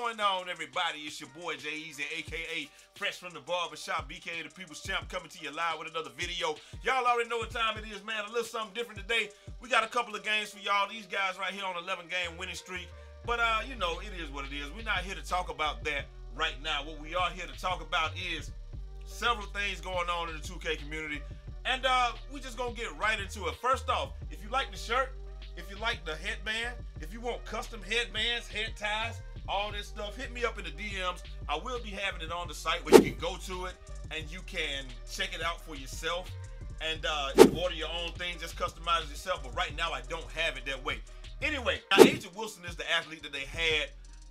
going on, everybody? It's your boy Jay Easy, aka Fresh from the Barbershop, BK the People's Champ, coming to you live with another video. Y'all already know what time it is, man. A little something different today. We got a couple of games for y'all. These guys right here on 11-game winning streak. But you know, it is what it is. We're not here to talk about that right now. What we are here to talk about is several things going on in the 2K community, and we just gonna get right into it. First off, if you like the shirt, if you like the headband, if you want custom headbands, head ties, all this stuff, hit me up in the DMs. I will be having it on the site where you can go to it and you can check it out for yourself and order your own thing, just customize it yourself. But right now I don't have it that way. Anyway, now Agent Wilson is the athlete that they had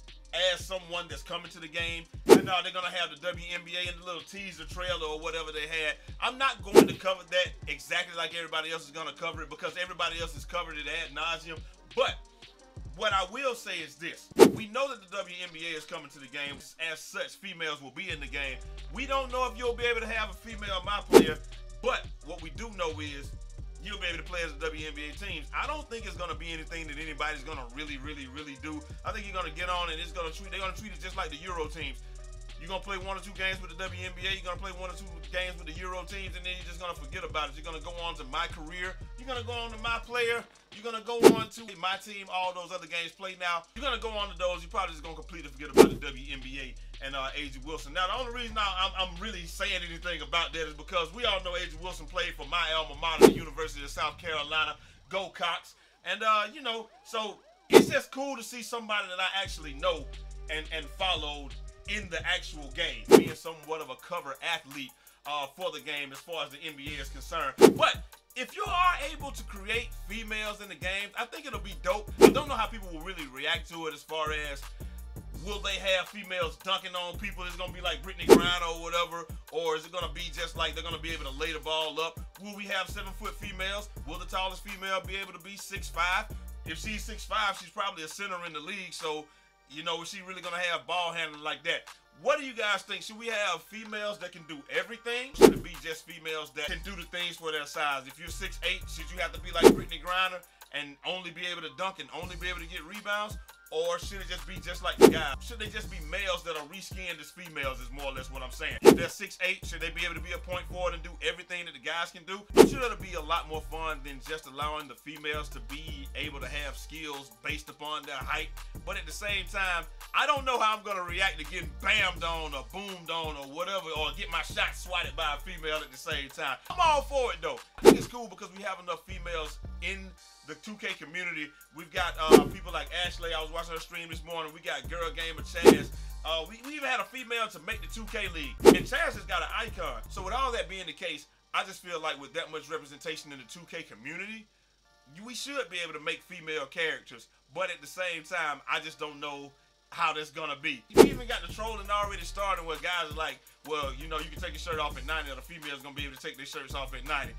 as someone that's coming to the game, and they're gonna have the WNBA and the little teaser trailer or whatever they had. I'm not going to cover that exactly like everybody else is gonna cover it, because everybody else has covered it ad nauseum. But what I will say is this: we know that the WNBA is coming to the game. As such, females will be in the game. We don't know if you'll be able to have a female my player, but what we do know is you'll be able to play as the WNBA teams. I don't think it's going to be anything that anybody's going to really do. I think you're going to get on and they're going to treat it just like the Euro teams. You're going to play 1 or 2 games with the WNBA. You're going to play 1 or 2 games with the Euro teams, and then you're just going to forget about it. You're going to go on to my career. You're going to go on to my player. You're going to go on to my team, all those other games play now. You're going to go on to those. You're probably just going to completely forget about the WNBA and Agent Wilson. Now, the only reason I'm really saying anything about that is because we all know Agent Wilson played for my alma mater, the University of South Carolina, Go Cox. And, you know, so it's just cool to see somebody that I actually know and followed in the actual game, being somewhat of a cover athlete for the game as far as the NBA is concerned. But if you are able to create females in the game, I think it'll be dope. I don't know how people will really react to it, as far as will they have females dunking on people? Is it going to be like Brittany Griner or whatever? Or is it going to be just like they're going to be able to lay the ball up? Will we have 7-foot females? Will the tallest female be able to be 6'5"? If she's 6'5", she's probably a center in the league. So, you know, is she really going to have ball handling like that? What do you guys think? Should we have females that can do everything? Should it be just females that can do the things for their size? If you're 6'8", should you have to be like Brittany Griner and only be able to dunk and only be able to get rebounds? Or should it just be just like the guys? Should they just be males that are reskinned as females, is more or less what I'm saying. If they're 6'8", should they be able to be a point forward and do everything that the guys can do? I'm sure it'll be a lot more fun than just allowing the females to be able to have skills based upon their height. But at the same time, I don't know how I'm going to react to getting bammed on or boomed on or whatever, or get my shot swatted by a female at the same time. I'm all for it though. I think it's cool because we have enough females in the 2K community. We've got people like Ashley. I was watching her stream this morning. We got Girl Gamer Chaz. We even had a female to make the 2K league, and Chaz has got an icon. So with all that being the case, I just feel like with that much representation in the 2K community, we should be able to make female characters. But at the same time, I just don't know how that's gonna be. You even got the trolling already starting, where guys are like, well, you know, you can take your shirt off at 90, or the female's gonna be able to take their shirts off at 90.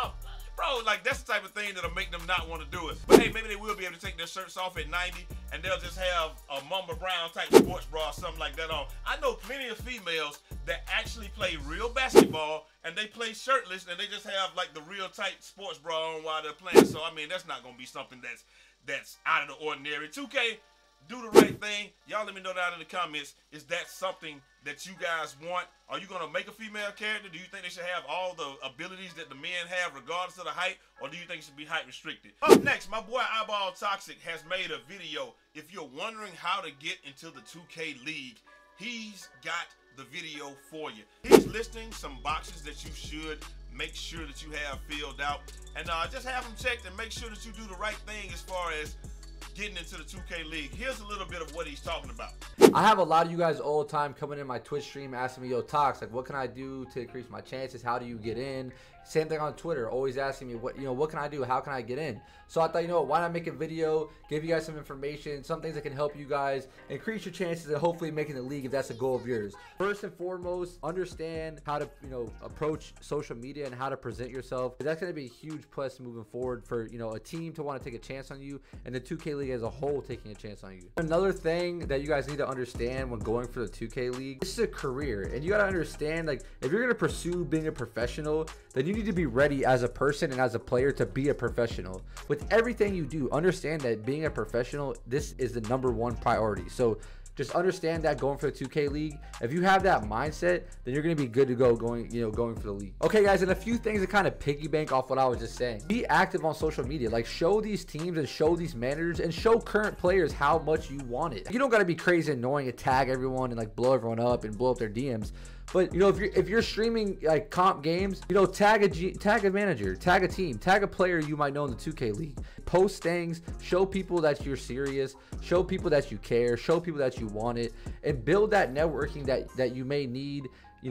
Bro, like, that's the type of thing that'll make them not want to do it. But hey, maybe they will be able to take their shirts off at 90, and they'll just have a Mamba Brown type sports bra or something like that on. I know plenty of females that actually play real basketball, and they play shirtless, and they just have like the real tight sports bra on while they're playing. So I mean, that's not gonna be something that's out of the ordinary. 2K, do the right thing. Y'all let me know down in the comments, is that something that you guys want? Are you gonna make a female character? Do you think they should have all the abilities that the men have regardless of the height? Or do you think it should be height restricted? Up next, my boy Eyeball Toxic has made a video. If you're wondering how to get into the 2K League, he's got the video for you. He's listing some boxes that you should make sure that you have filled out. And just have them checked and make sure that you do the right thing as far as getting into the 2K League. Here's a little bit of what he's talking about. I have a lot of you guys all the time coming in my Twitch stream asking me, yo, Tox, like, what can I do to increase my chances? How do you get in? Same thing on Twitter, always asking me, what can I do? How can I get in? So I thought, you know what, why not make a video, give you guys some information, some things that can help you guys increase your chances of hopefully making the league if that's a goal of yours. First and foremost, understand how to, approach social media and how to present yourself. That's going to be a huge plus moving forward for, a team to want to take a chance on you, and the 2K League as a whole taking a chance on you. Another thing that you guys need to understand when going for the 2K League, this is a career, and you got to understand, like, if you're going to pursue being a professional, then you need to be ready as a person and as a player to be a professional. With everything you do, understand that being a professional, this is the #1 priority. So Just understand that going for the 2K League, if you have that mindset, then you're going to be good to go going for the league. Okay, guys, and a few things to kind of piggyback off what I was just saying. Be active on social media. Like, show these teams and show these managers and show current players how much you want it. You don't got to be crazy annoying and tag everyone and like blow everyone up and blow up their DMs. But if you're streaming like comp games, tag a manager, tag a team, tag a player you might know in the 2K League. Post things, show people that you're serious, show people that you care, show people that you want it, and build that networking that you may need,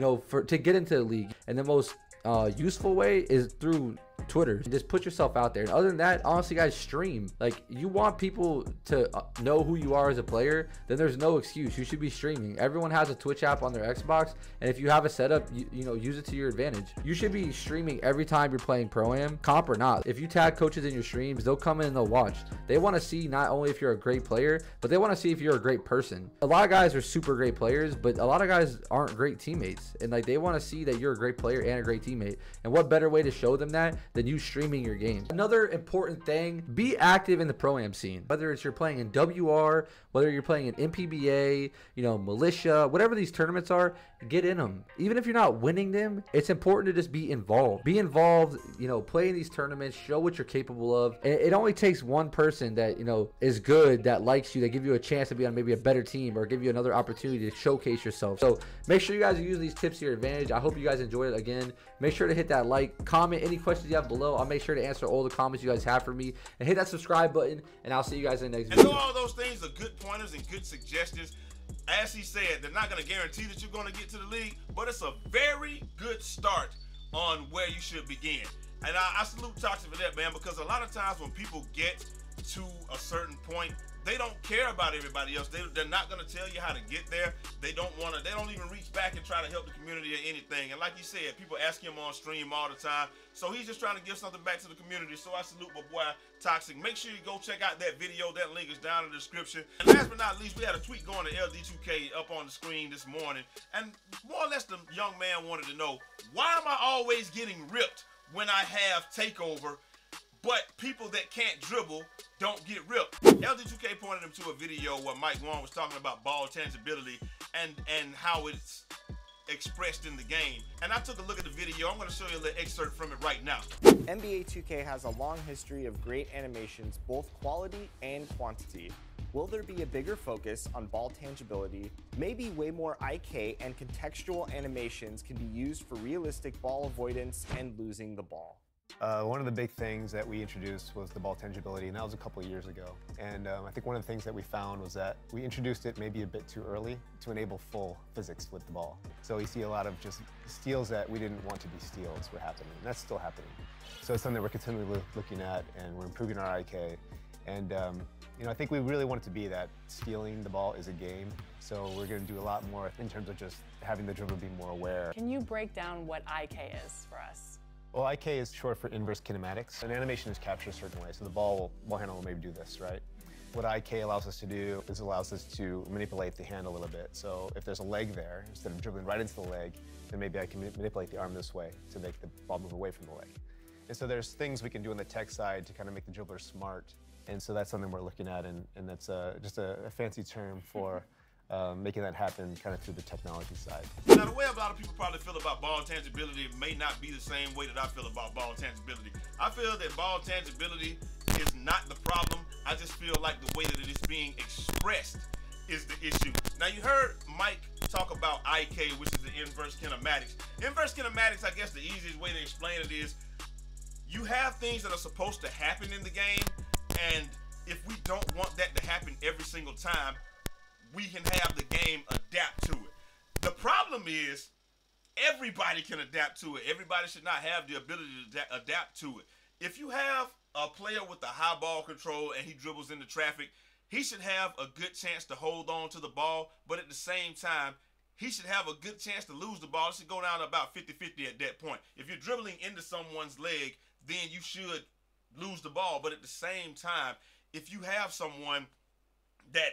to get into the league. And the most useful way is through Twitter. Just put yourself out there. And other than that, honestly, guys, stream. Like, you want people to know who you are as a player, then there's no excuse. You should be streaming. Everyone has a Twitch app on their Xbox, and if you have a setup, use it to your advantage. You should be streaming every time you're playing Pro-Am, comp or not. If you tag coaches in your streams, they'll come in and they'll watch. They want to see not only if you're a great player, but they want to see if you're a great person. A lot of guys are super great players, but a lot of guys aren't great teammates, and like, they want to see that you're a great player and a great teammate. And what better way to show them that than you streaming your game? Another important thing, be active in the Pro-Am scene. Whether it's you're playing in WR, whether you're playing in MPBA, Militia, whatever these tournaments are, get in them. Even if you're not winning them, it's important to just be involved. Be involved, play in these tournaments, show what you're capable of. It only takes one person that, is good, that likes you, that give you a chance to be on maybe a better team or give you another opportunity to showcase yourself. So make sure you guys are using these tips to your advantage. I hope you guys enjoyed it. Again, make sure to hit that like, comment any questions you have below. I'll make sure to answer all the comments you guys have for me, and hit that subscribe button, and I'll see you guys in the next video. And all those things are good pointers and good suggestions. As he said, they're not going to guarantee that you're going to get to the league, but it's a very good start on where you should begin. And I salute Toxic for that, man, because a lot of times when people get to a certain point, they don't care about everybody else. They're not going to tell you how to get there. They don't even reach back and try to help the community or anything. And like you said, people ask him on stream all the time. So he's just trying to give something back to the community. So I salute my boy Toxic. Make sure you go check out that video. That link is down in the description. And last but not least, we had a tweet going to LD2K up on the screen this morning. And more or less the young man wanted to know, why am I always getting ripped when I have takeover, but people that can't dribble don't get ripped? LD2K pointed him to a video where Mike Wong was talking about ball tangibility and how it's expressed in the game. And I took a look at the video. I'm going to show you a little excerpt from it right now. NBA 2K has a long history of great animations, both quality and quantity. Will there be a bigger focus on ball tangibility? Maybe way more IK and contextual animations can be used for realistic ball avoidance and losing the ball. One of the big things that we introduced was the ball tangibility, and that was a couple of years ago. And I think one of the things that we found was that we introduced it maybe a bit too early to enable full physics with the ball. So you see a lot of just steals that we didn't want to be steals were happening, and that's still happening. So it's something that we're continually looking at, and we're improving our IK. And I think we really want it to be that stealing the ball is a game. So we're going to do a lot more in terms of just having the dribble be more aware. Can you break down what IK is for us? Well, IK is short for inverse kinematics. An animation is captured a certain way, so the ball handle will maybe do this, right? What IK allows us to do is allows us to manipulate the hand a little bit. So if there's a leg there, instead of dribbling right into the leg, then maybe I can manipulate the arm this way to make the ball move away from the leg. And so there's things we can do on the tech side to kind of make the dribbler smart. And so that's something we're looking at, and that's just a fancy term for making that happen kind of through the technology side. Now, the way a lot of people probably feel about ball tangibility may not be the same way that I feel about ball tangibility. I feel that ball tangibility is not the problem. I just feel like the way that it is being expressed is the issue. Now, you heard Mike talk about IK, which is the inverse kinematics. Inverse kinematics, I guess the easiest way to explain it is you have things that are supposed to happen in the game, and if we don't want that to happen every single time, we can have the game adapt to it. The problem is everybody can adapt to it. Everybody should not have the ability to adapt to it. If you have a player with a high ball control and he dribbles into traffic, he should have a good chance to hold on to the ball, but at the same time, he should have a good chance to lose the ball. It should go down to about 50-50 at that point. If you're dribbling into someone's leg, then you should lose the ball. But at the same time, if you have someone that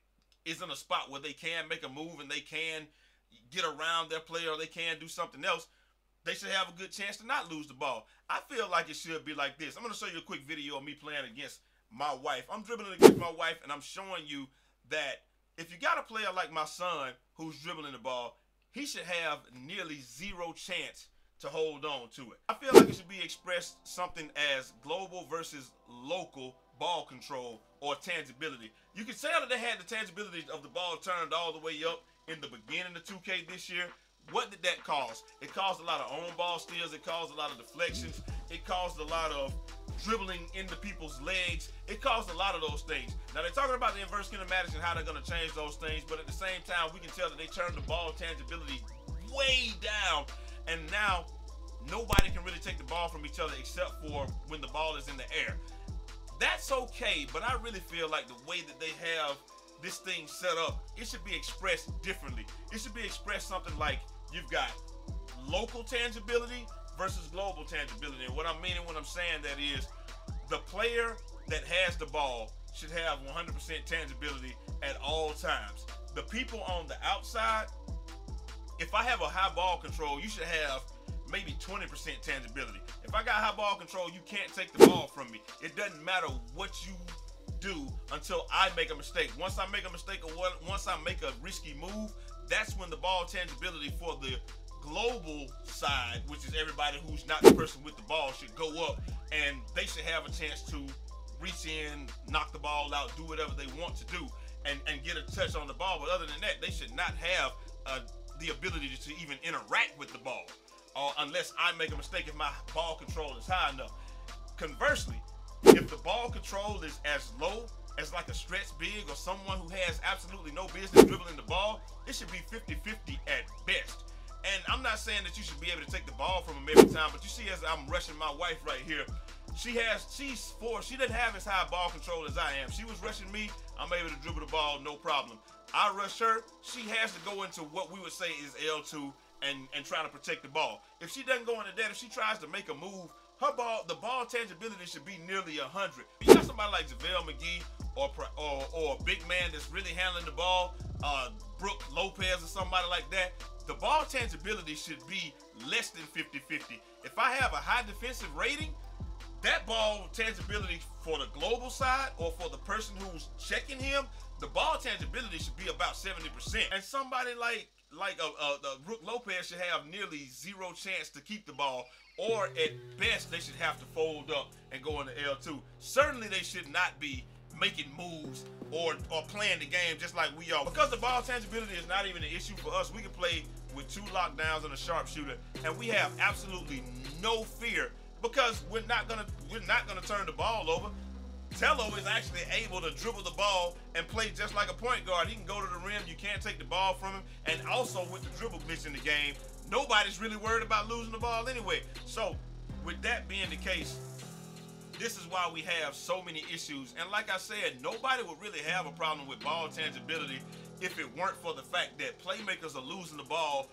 is in a spot where they can make a move and they can get around their player or they can do something else, they should have a good chance to not lose the ball. I feel like it should be like this. I'm going to show you a quick video of me playing against my wife. I'm dribbling against my wife, and I'm showing you that if you got a player like my son who's dribbling the ball, he should have nearly zero chance to hold on to it. I feel like it should be expressed something as global versus local ball control or tangibility. You can tell that they had the tangibility of the ball turned all the way up in the beginning of 2K this year. What did that cause? It caused a lot of on ball steals. It caused a lot of deflections. It caused a lot of dribbling into people's legs. It caused a lot of those things. Now they're talking about the inverse kinematics and how they're going to change those things, but at the same time, we can tell that they turned the ball tangibility way down, and now nobody can really take the ball from each other except for when the ball is in the air. That's okay, but I really feel like the way that they have this thing set up, it should be expressed differently. It should be expressed something like you've got local tangibility versus global tangibility. And what I'm meaning when I'm saying that is the player that has the ball should have 100% tangibility at all times. The people on the outside, if I have a high ball control, you should have maybe 20% tangibility. If I got high ball control, you can't take the ball from me. It doesn't matter what you do until I make a mistake. Once I make a mistake or once I make a risky move, that's when the ball tangibility for the global side, which is everybody who's not the person with the ball, should go up, and they should have a chance to reach in, knock the ball out, do whatever they want to do, and get a touch on the ball. But other than that, they should not have the ability to even interact with the ball unless I make a mistake if my ball control is high enough. Conversely, if the ball control is as low as like a stretch big or someone who has absolutely no business dribbling the ball, it should be 50-50 at best. And I'm not saying that you should be able to take the ball from him every time, but you see, as I'm rushing my wife right here, she doesn't have as high ball control as I am. She was rushing me, I'm able to dribble the ball, no problem. I rush her, she has to go into what we would say is L2 and try to protect the ball. If she doesn't go into that, if she tries to make a move, the ball tangibility should be nearly 100. You got somebody like JaVale McGee or a big man that's really handling the ball, Brook Lopez or somebody like that, the ball tangibility should be less than 50-50. If I have a high defensive rating, that ball tangibility for the global side or for the person who's checking him, the ball tangibility should be about 70%. And somebody like Brook Lopez should have nearly zero chance to keep the ball, or at best they should have to fold up and go into L2. Certainly they should not be making moves or playing the game just like we are. Because the ball tangibility is not even an issue for us, we can play with 2 lockdowns and a sharpshooter, and we have absolutely no fear because we're not gonna turn the ball over. Tello is actually able to dribble the ball and play just like a point guard. He can go to the rim, you can't take the ball from him, and also with the dribble glitch in the game, nobody's really worried about losing the ball anyway. So with that being the case, this is why we have so many issues. And like I said, nobody would really have a problem with ball tangibility if it weren't for the fact that playmakers are losing the ball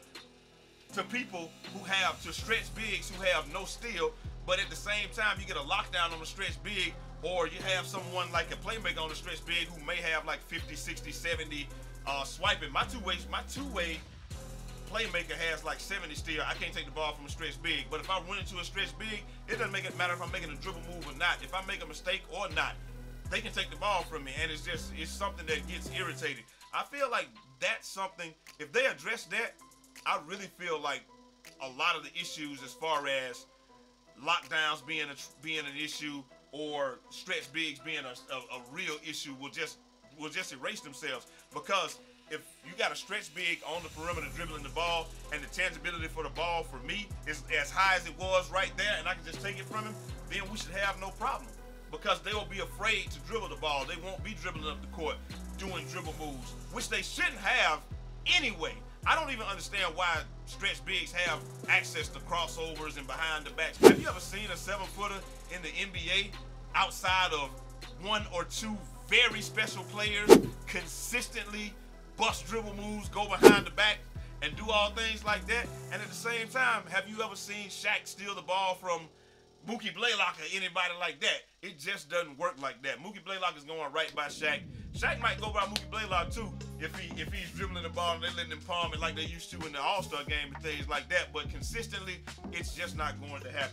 to people to stretch bigs who have no steal, but at the same time you get a lockdown on the stretch big, or you have someone like a playmaker on the stretch big who may have like 50, 60, 70 swiping. My two-way playmaker has like 70 steal. I can't take the ball from a stretch big, but if I run into a stretch big, it doesn't make it matter if I'm making a dribble move or not. If I make a mistake or not, they can take the ball from me, and it's something that gets irritating. I feel like that's something, if they address that, I really feel like a lot of the issues as far as lockdowns being an issue or stretch bigs being a real issue will just erase themselves. Because if you got a stretch big on the perimeter dribbling the ball and the tangibility for the ball for me is as high as it was right there, and I can just take it from him, then we should have no problem. Because they will be afraid to dribble the ball. They won't be dribbling up the court doing dribble moves, which they shouldn't have anyway. I don't even understand why stretch bigs have access to crossovers and behind the backs. Have you ever seen a 7-footer in the NBA outside of 1 or 2 very special players consistently bust dribble moves, go behind the back, and do all things like that? And at the same time, have you ever seen Shaq steal the ball from Mookie Blaylock or anybody like that? It just doesn't work like that. Mookie Blaylock is going right by Shaq. Shaq might go by Mookie Blaylock too if he's dribbling the ball and they're letting him palm it like they used to in the All-Star game and things like that. But consistently, it's just not going to happen. So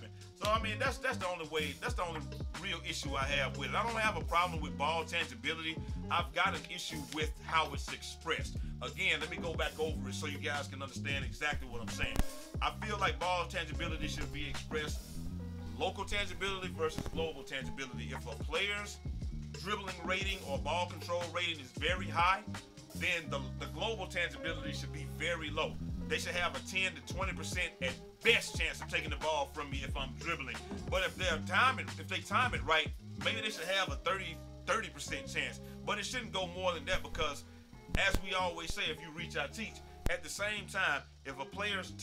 So I mean, that's the only way. That's the only real issue I have with it. I don't have a problem with ball tangibility. I've got an issue with how it's expressed. Again, let me go back over it so you guys can understand exactly what I'm saying. I feel like ball tangibility should be expressed local tangibility versus global tangibility. If a player's dribbling rating or ball control rating is very high, then the global tangibility should be very low. They should have a 10 to 20% at best chance of taking the ball from me if I'm dribbling. But if they time it right, maybe they should have a 30% chance. But it shouldn't go more than that, because as we always say, if you reach, I teach. At the same time, if a player's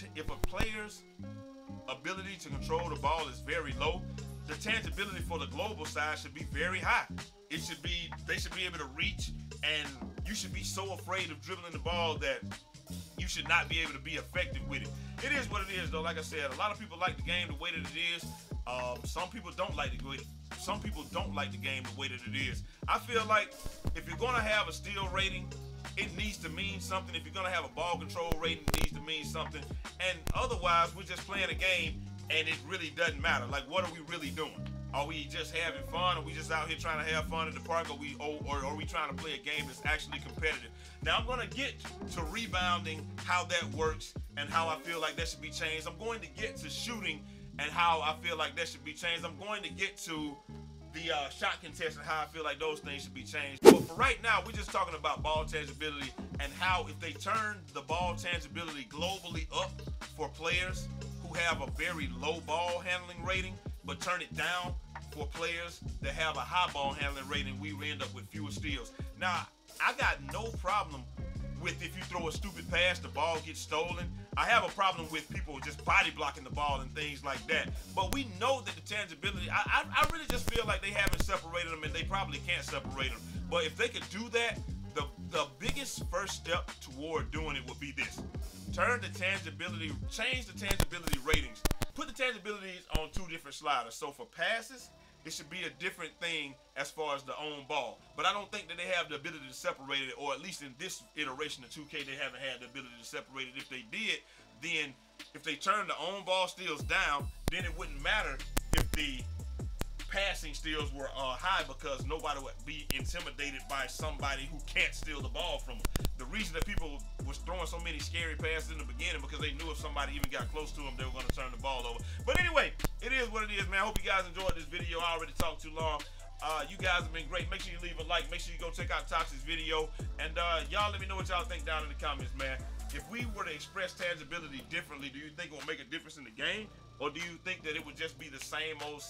ability to control the ball is very low, the tangibility for the global side should be very high. They should be able to reach, and you should be so afraid of dribbling the ball that you should not be able to be effective with it. It is what it is, though. Like I said, a lot of people like the game the way that it is. Some people don't like the game. Some people don't like the game the way that it is. I feel like if you're gonna have a steal rating, it needs to mean something. If you're gonna have a ball control rating, it needs to mean something. And otherwise, we're just playing a game, and it really doesn't matter. Like, what are we really doing? Are we just having fun? Are we just out here trying to have fun in the park? Or are we trying to play a game that's actually competitive? Now, I'm going to get to rebounding, how that works, and how I feel like that should be changed. I'm going to get to shooting and how I feel like that should be changed. I'm going to get to the shot contest and how I feel like those things should be changed. But for right now, we're just talking about ball tangibility and how if they turn the ball tangibility globally up for players who have a very low ball handling rating, but turn it down for players that have a high ball handling rating, we end up with fewer steals. Now, I got no problem with if you throw a stupid pass, the ball gets stolen. I have a problem with people just body blocking the ball and things like that. But we know that the tangibility, I really just feel like they haven't separated them, and they probably can't separate them. But if they could do that, the biggest first step toward doing it would be this. Turn the tangibility, change the tangibility ratings. Put the tangibilities on two different sliders. So for passes, it should be a different thing as far as the own ball. But I don't think that they have the ability to separate it, or at least in this iteration of 2K, they haven't had the ability to separate it. If they did, then if they turn the own ball steals down, then it wouldn't matter if the passing steals were high, because nobody would be intimidated by somebody who can't steal the ball from them. The reason that people was throwing so many scary passes in the beginning, because they knew if somebody even got close to them, they were going to turn the ball over. But anyway, it is what it is, man. I hope you guys enjoyed this video. I already talked too long. You guys have been great. Make sure you leave a like. Make sure you go check out Toxic's video. And y'all let me know what y'all think down in the comments, man. If we were to express tangibility differently, do you think it would make a difference in the game? Or do you think that it would just be the same old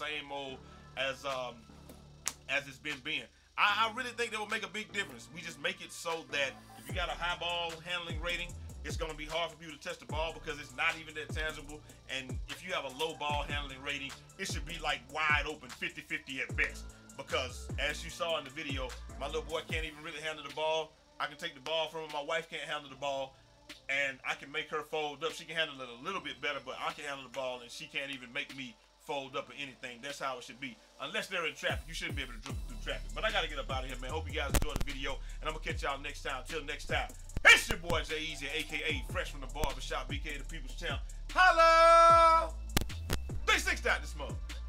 as it's been being? I really think that would make a big difference. We just make it so that if you got a high ball handling rating, it's going to be hard for you to touch the ball because it's not even that tangible. And if you have a low ball handling rating, it should be like wide open, 50-50 at best. Because as you saw in the video, my little boy can't even really handle the ball. I can take the ball from him. My wife can't handle the ball, and I can make her fold up. She can handle it a little bit better, but I can handle the ball, and she can't even make me fold up or anything. That's how it should be. Unless they're in traffic, you shouldn't be able to dribble through traffic. But I got to get up out of here, man. Hope you guys enjoyed the video, and I'm going to catch y'all next time. Till next time, it's your boy Jay Easy, a.k.a. Fresh from the Barbershop, BK the People's Champ. Holla! 3-6 out this month.